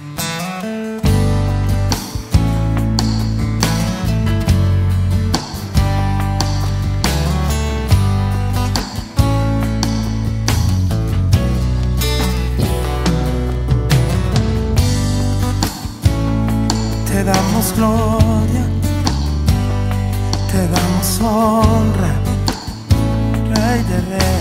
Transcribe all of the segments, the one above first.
Te damos gloria, te damos honra, Rey de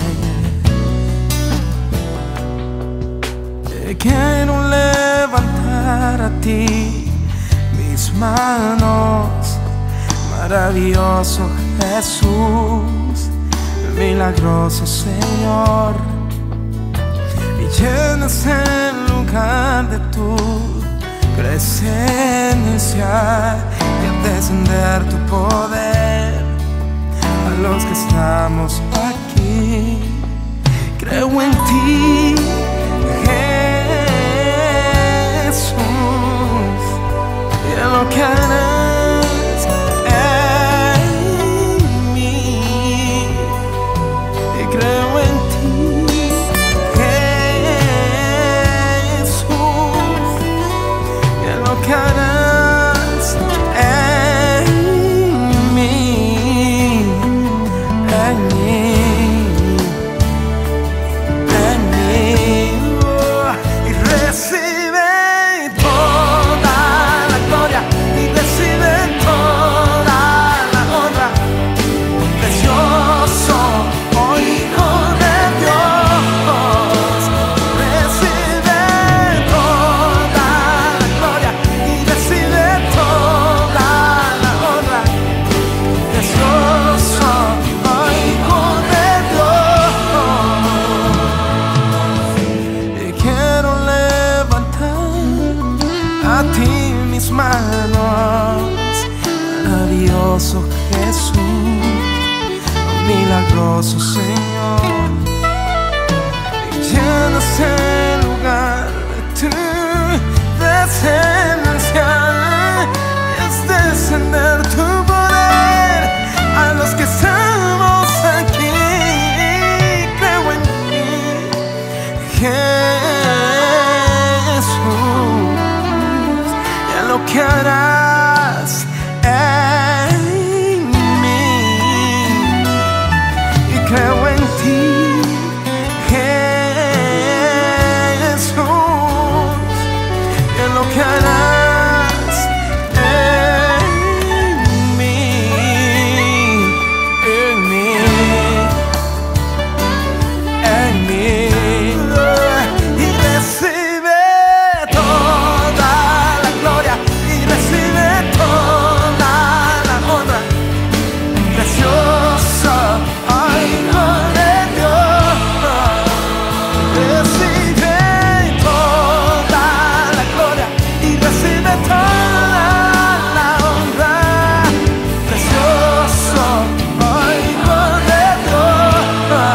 Reyes. Te quiero levantar a ti mis manos, maravilloso Jesús, milagroso Señor, y llenas el lugar de tu presencia y al descender tu poder a los que estamos aquí. Creo en ti, Jesús, y en lo que harás en mí. Y creo en ti, que harás en mí, en mí, en mí. Y recibe toda la gloria y recibe toda la honra, precioso Hijo de Dios. Recibe toda la gloria y recibe toda la honra, precioso Hijo de Dios. Y quiero levantar a ti mis manos, maravilloso Jesús, milagroso Señor, y llenas el lugar de tu presencia y es descender tu poder a los que estamos aquí. Creo en ti, Jesús, y en lo que harás en mí. Y creo en ti, Jesús, y en lo que harás en mí, en mí, en mí. Y recibe toda la gloria y recibe toda la honra, precioso Hijo de Dios. Recibe toda la gloria y recibe toda la honra, precioso Hijo de Dios.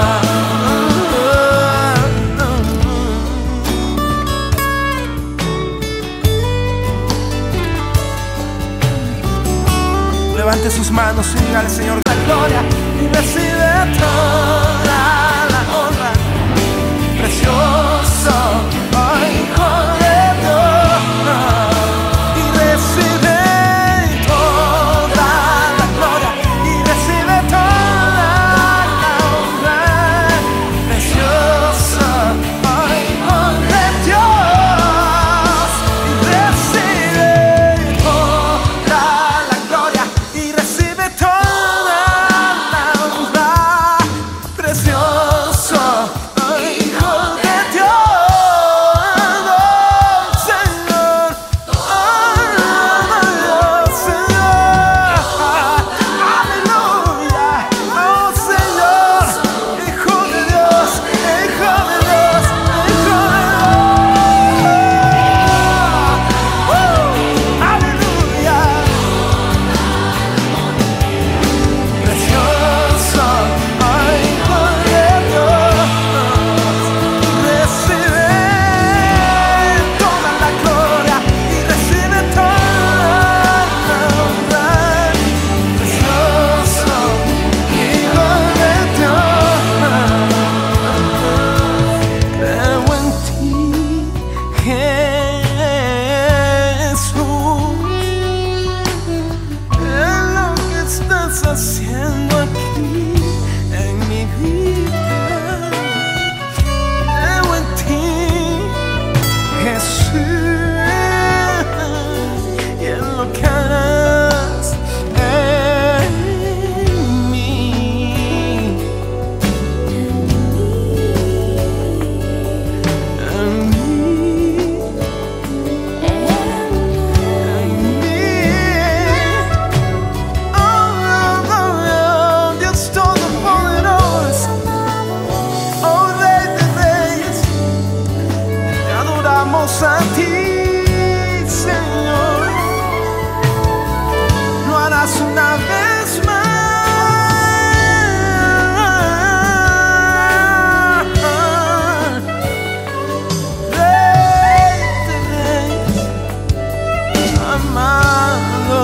Levante sus manos y dígale: Señor, la gloria y recibe toda la honra, precioso Hijo de Dios. Y recibe toda la gloria y recibe toda la honra, precioso Hijo de Dios. Y recibe toda la gloria y recibe toda la honra, precioso Hijo de Dios. Señor, lo harás una vez más. Rey de reyes, amado.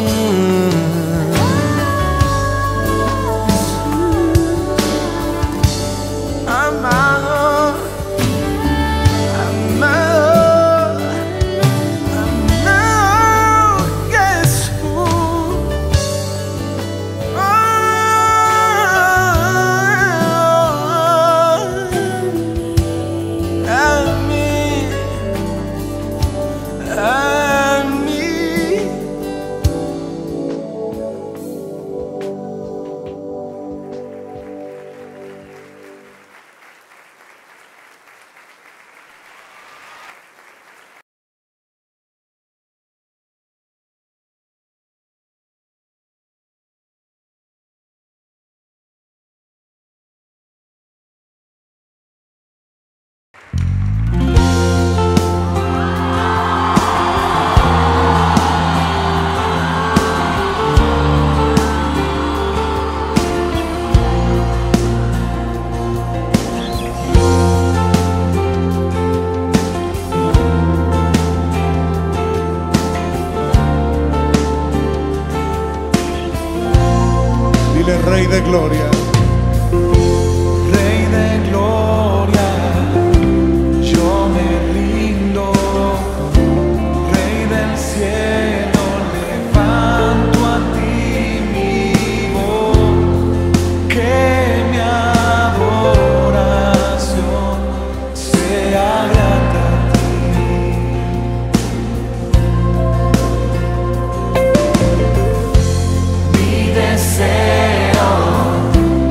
Amado, amado, amado Jesús. Oh, a mí, a mí. Dile, Rey de Gloria. Rey de gloria, yo me rindo. Rey del cielo, levanto a ti mi voz, que mi adoración sea grata a ti. Mi deseo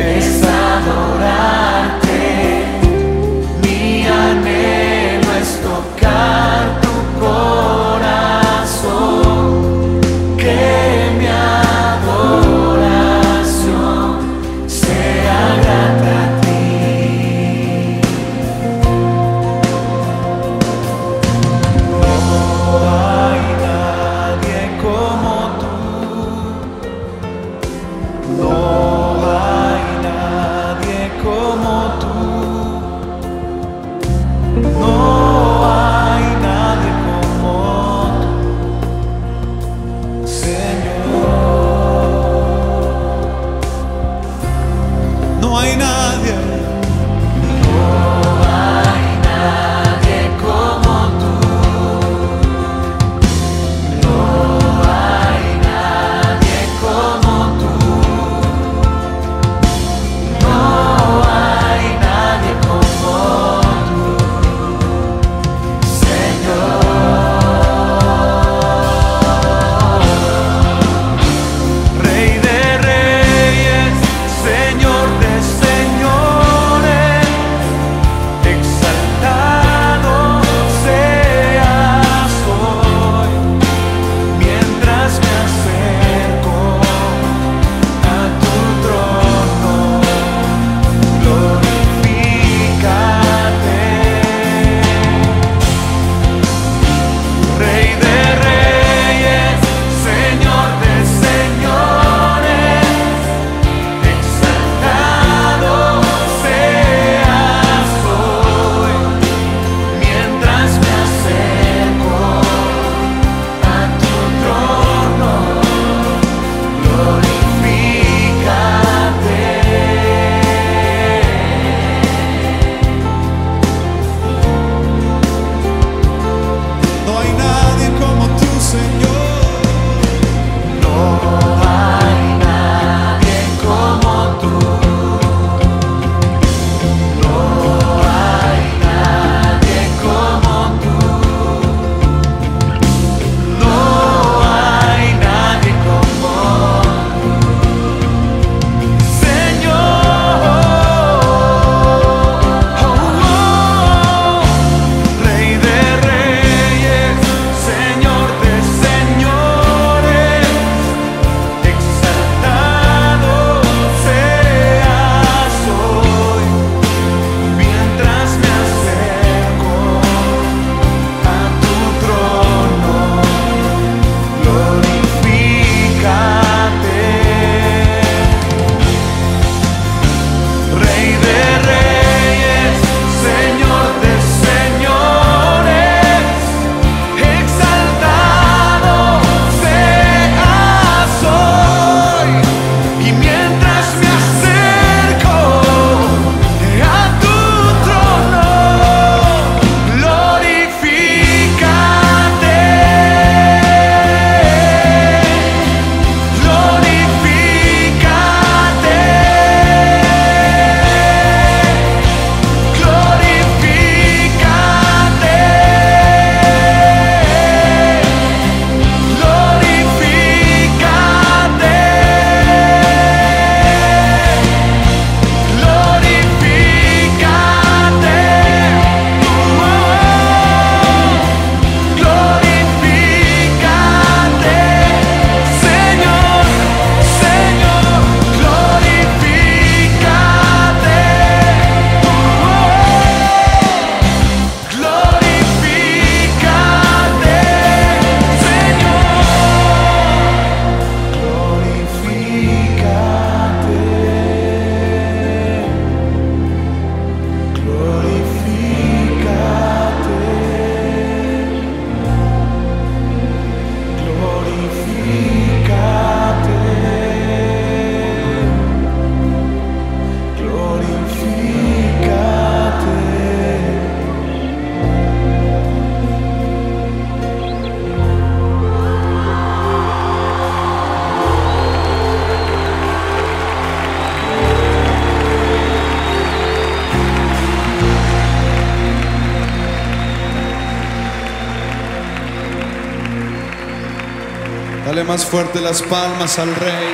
Dale más fuerte las palmas al Rey.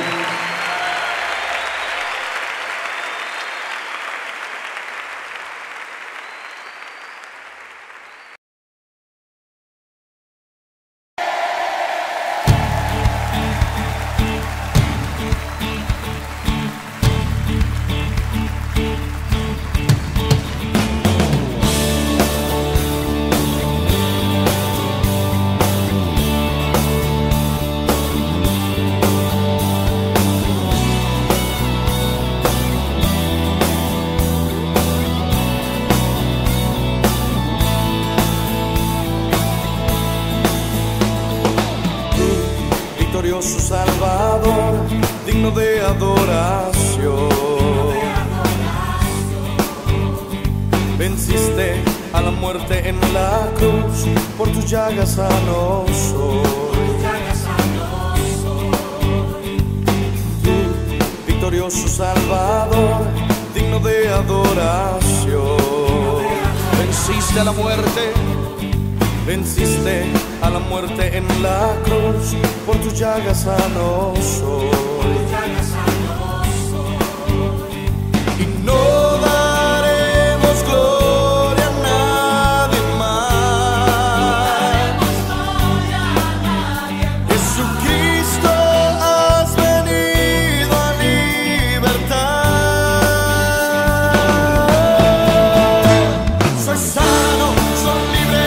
Glorioso Salvador, digno de adoración. Venciste a la muerte en la cruz, por tus llagas sano soy. Tú, victorioso Salvador, digno de adoración. Venciste a la muerte. Venciste a la muerte en la cruz, por tus llagas sano soy. Y no daremos gloria a nadie más. Jesucristo, has venido a libertar. Soy sano, soy libre.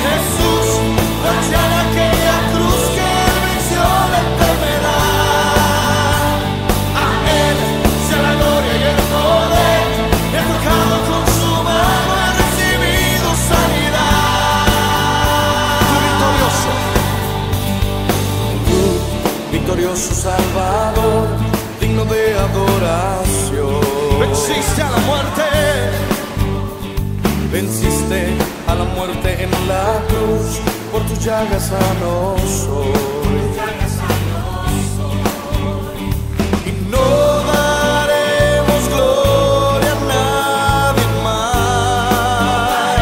Victorioso Salvador, digno de adoración. Venciste a la muerte. Venciste a la muerte en la cruz, por tus llagas sano soy. Y no daremos gloria a nadie más.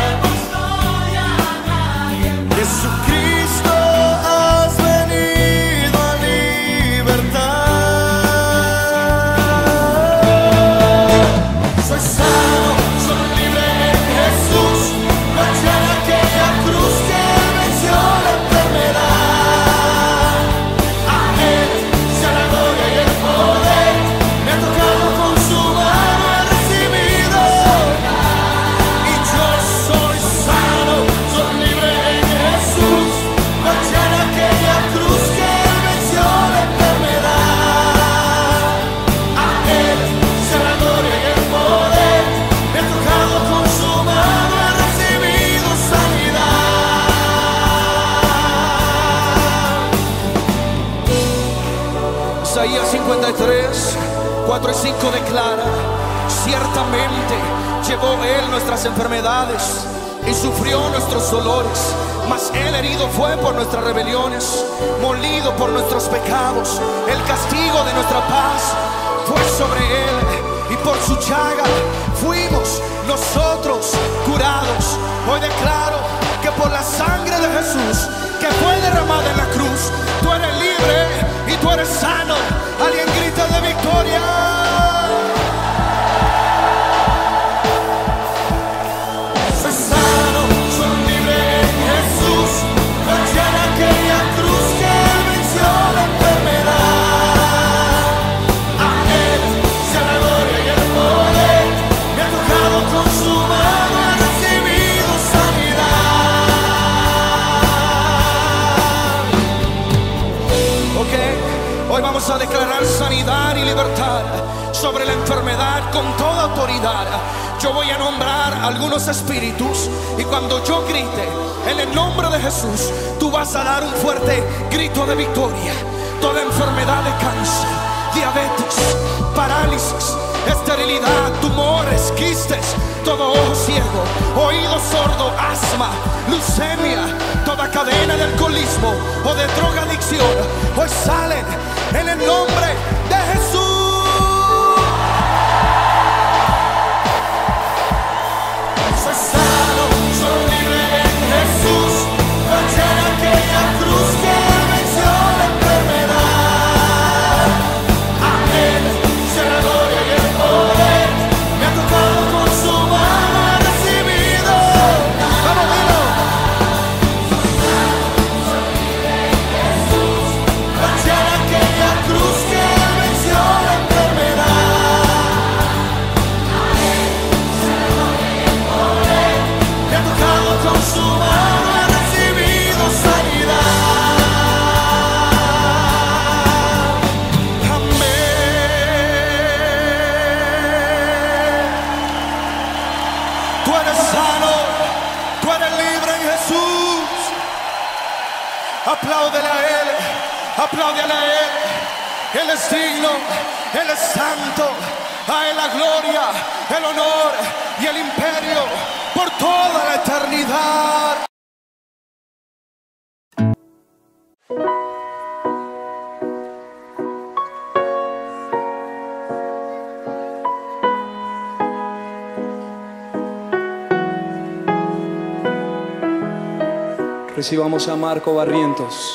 Jesucristo, has venido a libertar. Soy sano, soy libre en Jesús. No hay aquella cruz que venció la enfermedad. A Él sea la gloria y el poder. Me ha tocado con su mano, he recibido. Y yo soy sano, soy libre en Jesús. No hay aquella cruz que venció la enfermedad. A Él sea la gloria y el poder. Me ha tocado con su mano, he recibido sanidad. Isaías 53, 4 y 5 declara: ciertamente llevó Él nuestras enfermedades y sufrió nuestros dolores, mas Él herido fue por nuestras rebeliones, molido por nuestros pecados. El castigo de nuestra paz fue sobre Él, y por su llaga fuimos nosotros curados. Hoy declaro que por la sangre de Jesús que fue derramada en la cruz, tú eres libre y tú eres sano. Alguien grita de victoria. Soy sano, soy libre en Jesús. No hay aquella cruz que venció la enfermedad. A Él sea la gloria y el poder. Me ha tocado con su mano, he recibido sanidad. Ok, hoy vamos a declarar sanidad y libertad sobre la enfermedad con toda autoridad. Yo voy a nombrar algunos espíritus, y cuando yo grite en el nombre de Jesús, tú vas a dar un fuerte grito de victoria. Toda enfermedad de cáncer, diabetes, parálisis, esterilidad, tumores, quistes, todo ojo ciego, oído sordo, asma, leucemia, toda cadena de alcoholismo o de drogadicción, hoy salen en el nombre de Jesús. Soy sano, soy libre en Jesús. No hay aquella cruz que venció la enfermedad. Apláudele a Él, apláudele a Él. Él es digno, Él es santo. A Él la gloria, el honor y el imperio por toda la eternidad. Recibamos a Marco Barrientos.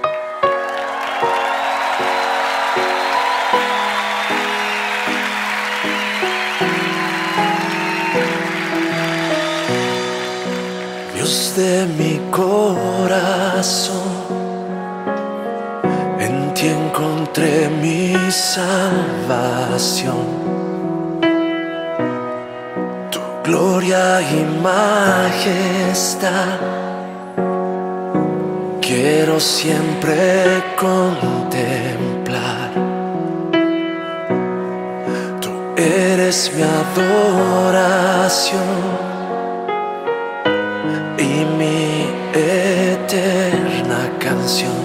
Dios de mi corazón, en ti encontré mi salvación. Tu gloria y majestad quiero siempre contemplar. Tú eres mi adoración y mi eterna canción.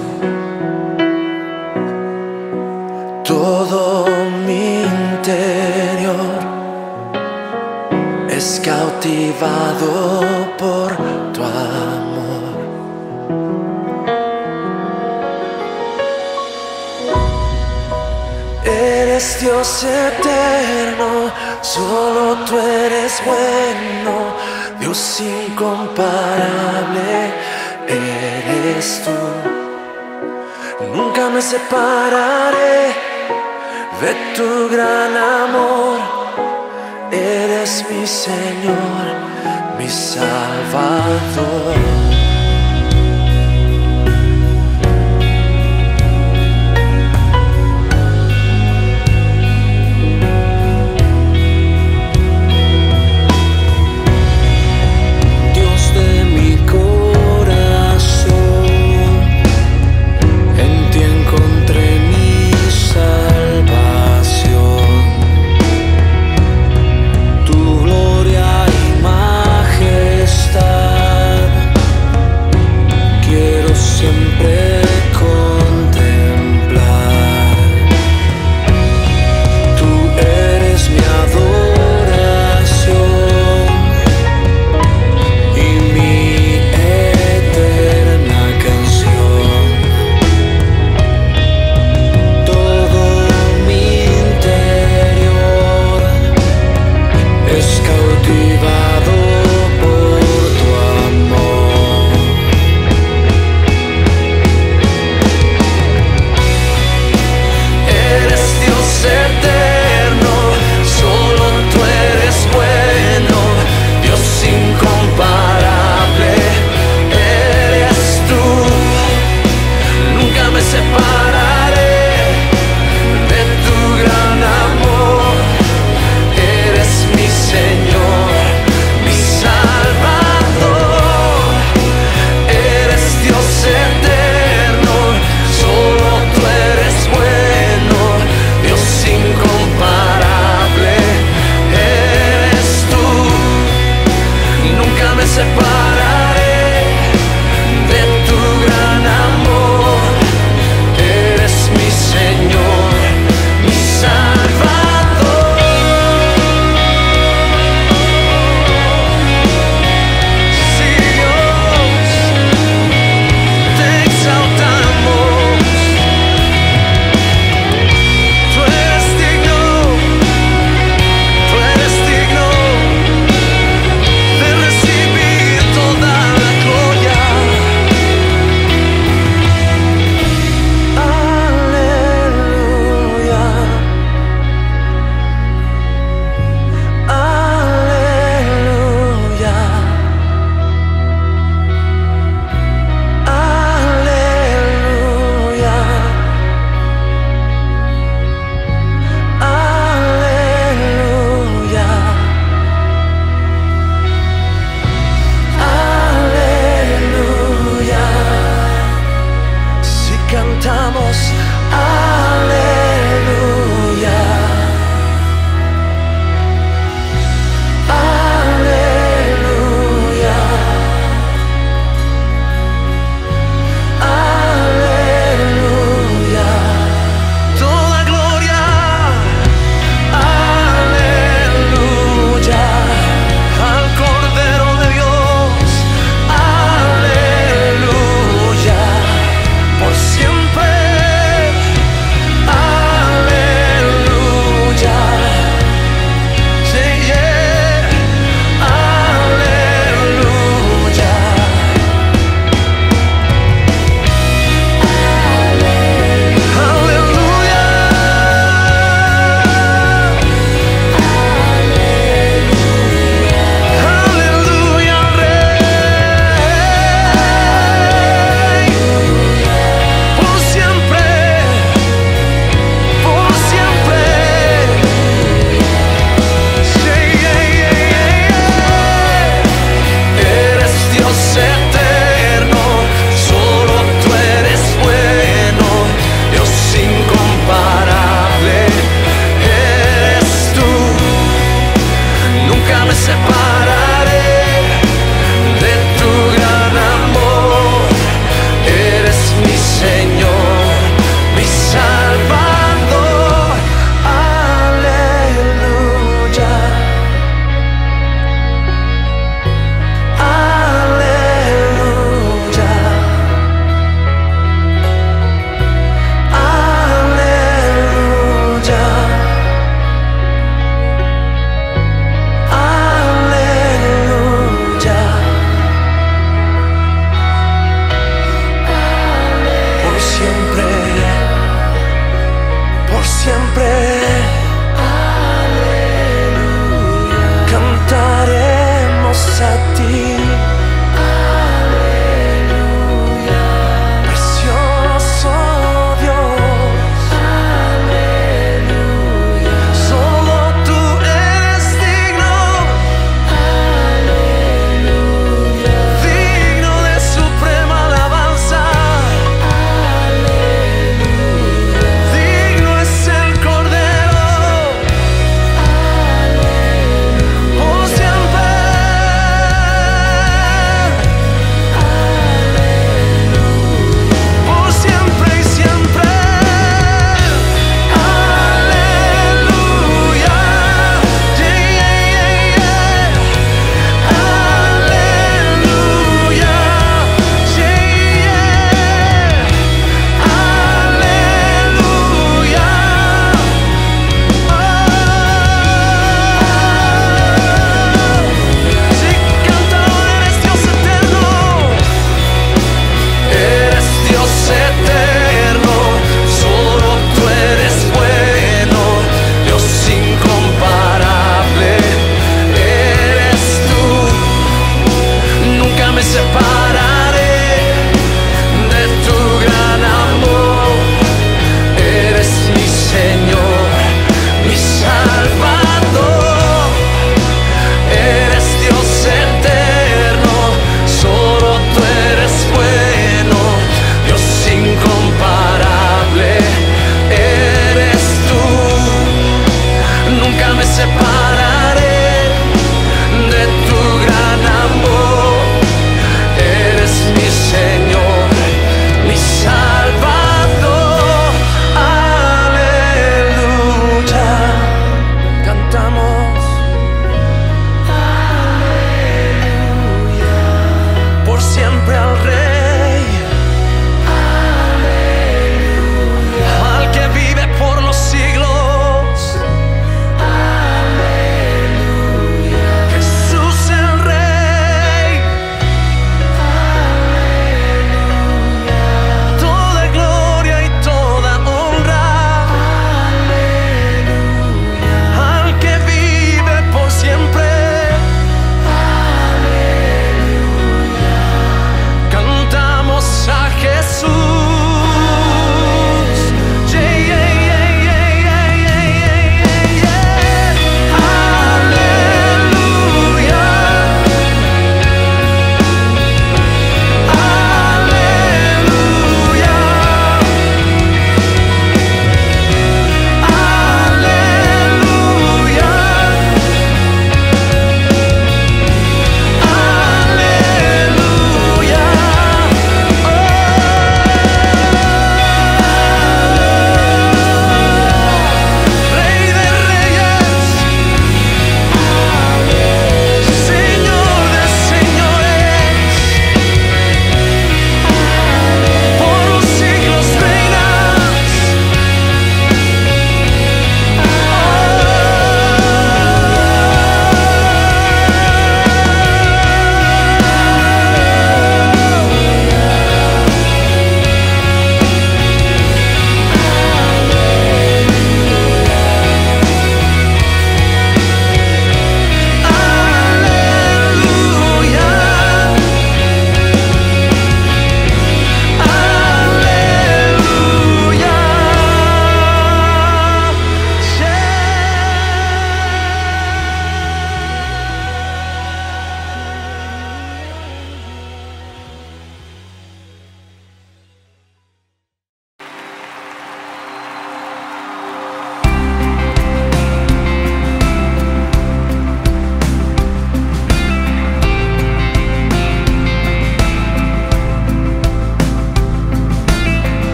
Todo mi interior es cautivado por tu amor. Eres Dios eterno, solo tú eres bueno. Dios incomparable eres tú. Nunca me separaré de tu gran amor. Eres mi Señor, mi Salvador.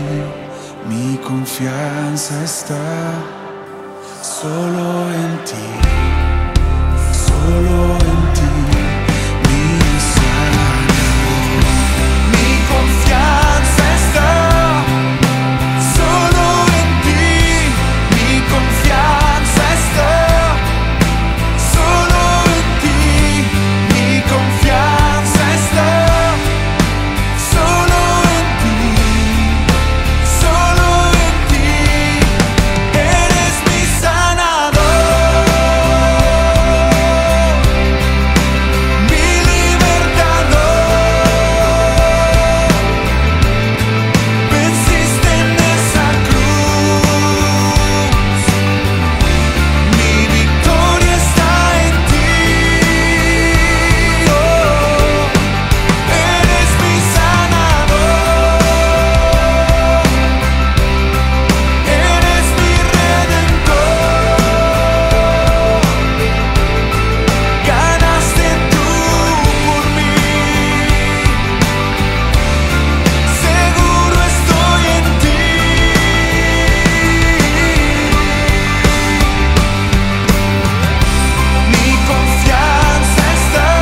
mi confianza está solo en ti, solo en ti, mi Salvador. Mi confianza está solo en ti, mi confianza está solo en ti, mi confianza está solo en ti, solo en ti. Eres mi sanador, mi libertador. Venciste en esa cruz, mi victoria está en ti. Oh, eres mi sanador, eres mi redentor. Ganaste tú por mí, seguro estoy en ti. Mi confianza está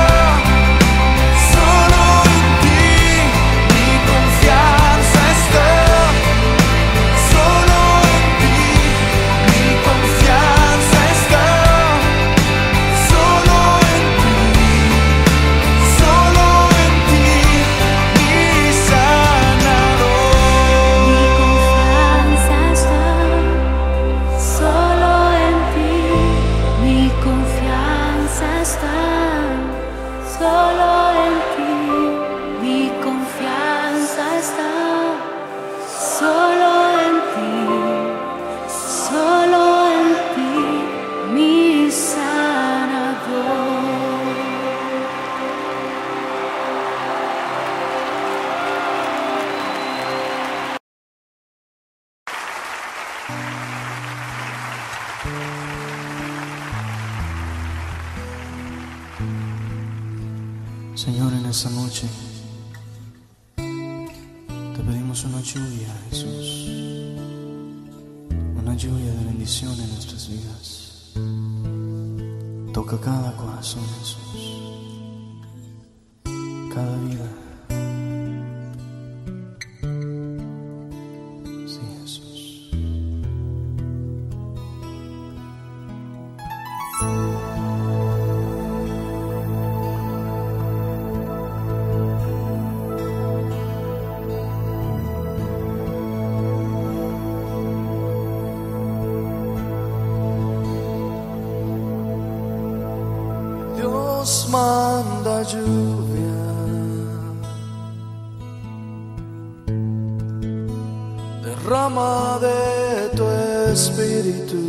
solo en ti, mi confianza está solo en ti, mi confianza está solo en ti, mi sanador. Mi confianza está solo en ti, mi confianza está solo en ti, solo en ti, mi sanador. Señor, en esta noche te pedimos una lluvia, Jesús, una lluvia de bendición en nuestras vidas. Toca cada corazón, Jesús, cada vida. Sí, Jesús. Dios manda lluvia, derrama de tu espíritu,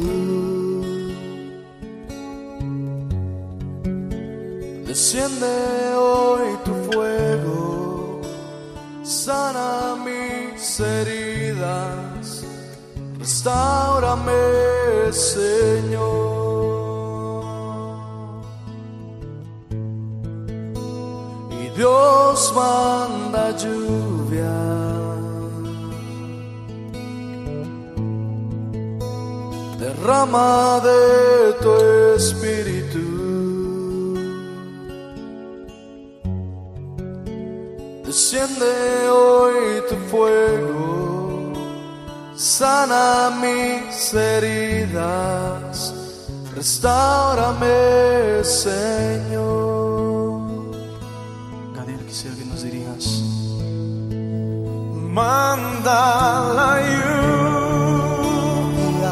desciende hoy tu fuego, sana mis heridas, restáurame, Señor. Dios manda lluvia, derrama de tu espíritu, desciende hoy tu fuego, sana mis heridas, restáurame, Señor. Quisiera que nos dirijas. Manda la lluvia,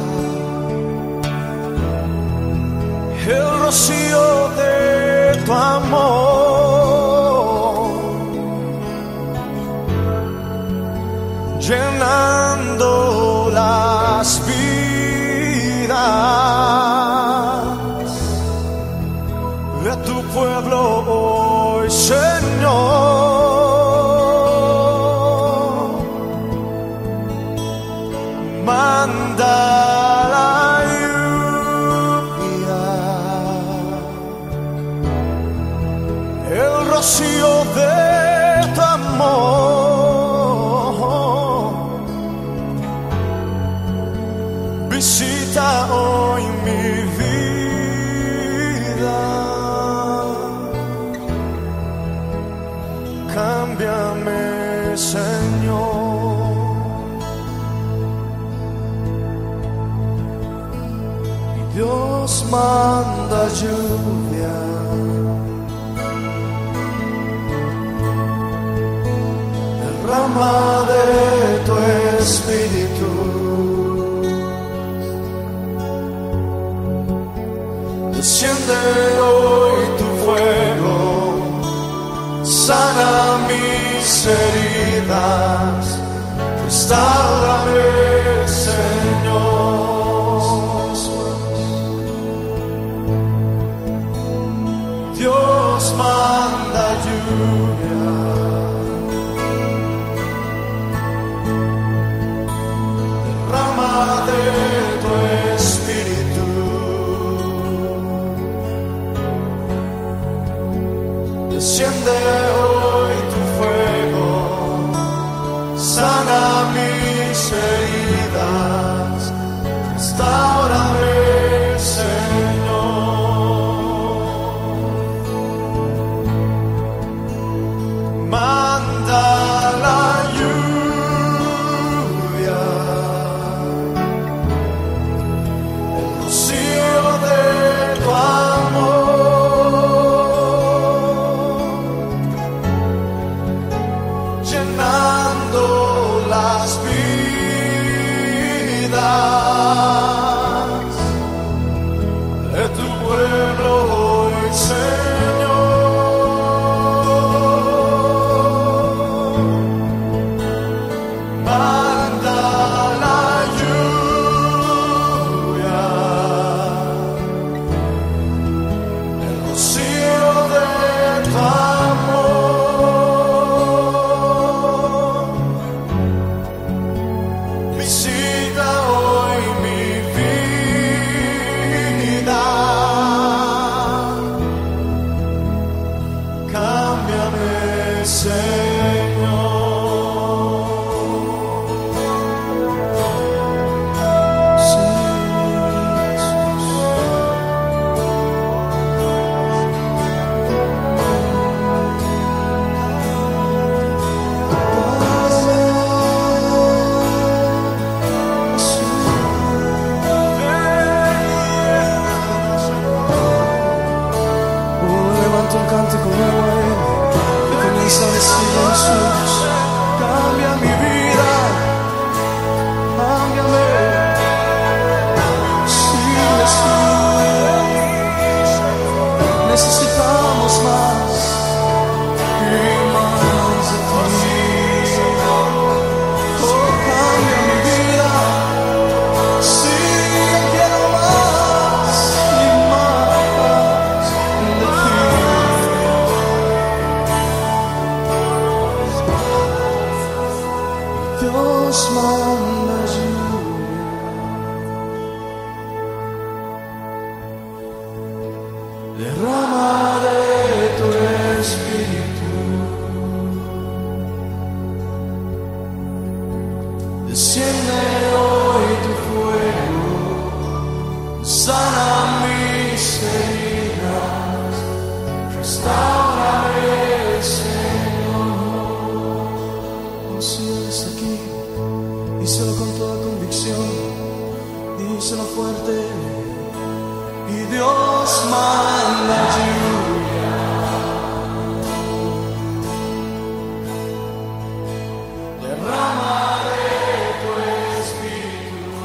el rocío de tu amor, llenando las vidas de tu pueblo hoy, Señor. Manda la lluvia, el rocío de tu amor, visita hoy mi vida. Cámbiame, Señor. Y Dios manda lluvia, derrama de tu espíritu. Desciende hoy tu fuego, sana mis heridas, restáurame, Señor. Dios manda lluvia, derrama de tu espíritu. Desciende hoy tu fuego, sana mis heridas, restáurame, Señor. Manda la lluvia, el rocío de tu amor, llenando las vidas de tu pueblo hoy, Señor. Manda la lluvia, el rocío de tu amor, visita hoy mi vida. Cámbiame, Señor. Levanta un cántico nuevo a Él y comienza a decirle a Jesús: cambia mi vida, cámbiame. Sí, Jesús, necesitamos más y más de ti. Oh, cambia mi vida, sí, quiero más y más de ti. Dios manda lluvia, derrama de tu espíritu. Desciende hoy tu fuego, sana mis heridas, restáurame, Señor. Oh, si Él está aquí, díselo con toda convicción, díselo fuerte. Y Dios manda lluvia, derrama de tu espíritu.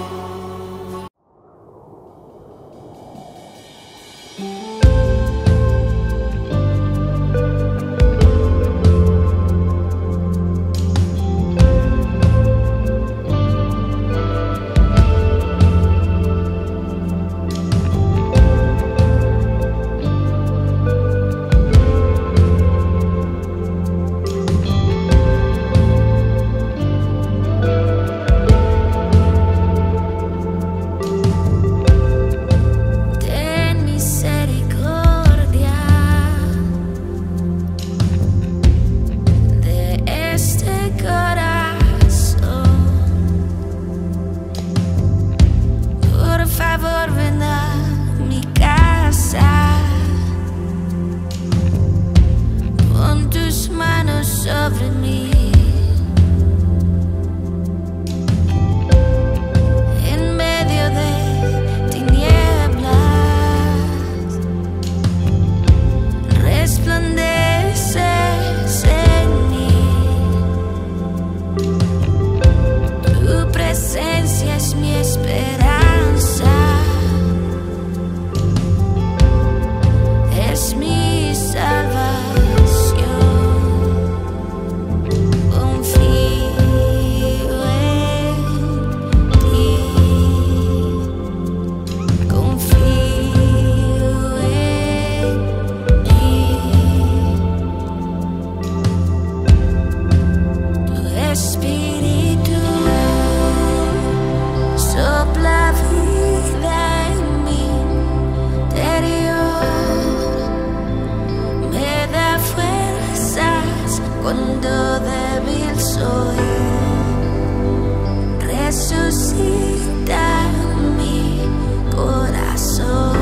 resucita mi corazón.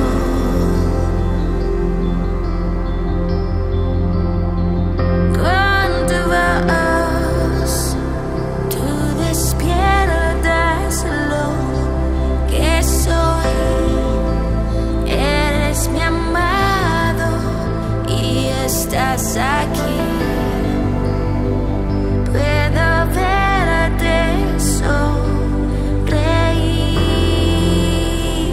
Con tu voz, tú despiertas lo que soy. Eres mi amado y estás aquí. Puedo verte sonreír.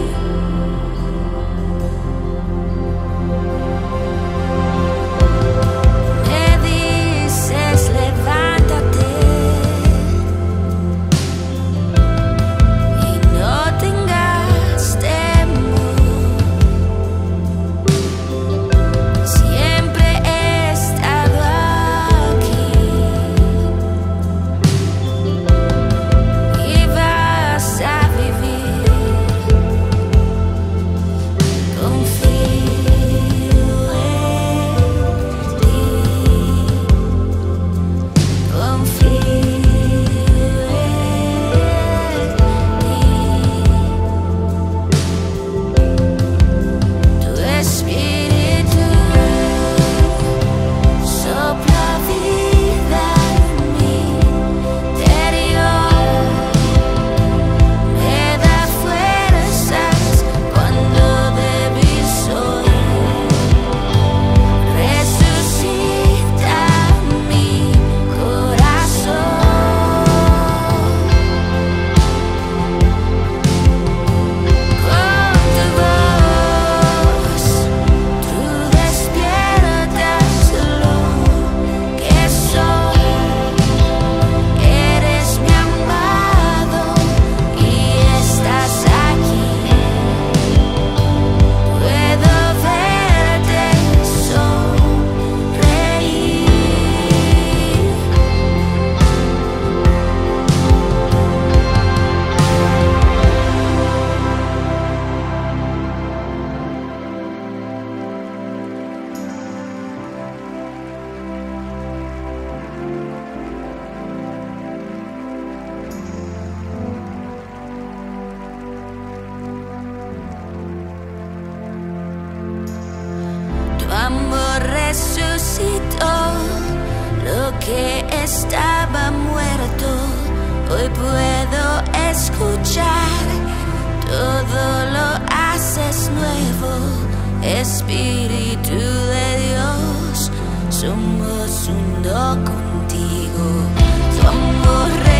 Me dices levántate y no tengas temor. Siempre he estado aquí y vas a vivir. Confío en ti. Confío en ti. Tu espíritu sopla vida en mi interior. Me da fuerzas cuando débil soy. Resucita mi corazón. Con tu voz, tú despiertas lo que soy. Eres mi amado y estás aquí. Puedo verte sonreír. Tu amor resucitó lo que estaba muerto. Hoy puedo escuchar, todo lo haces nuevo. Espíritu de Dios, somos uno contigo. Tu amor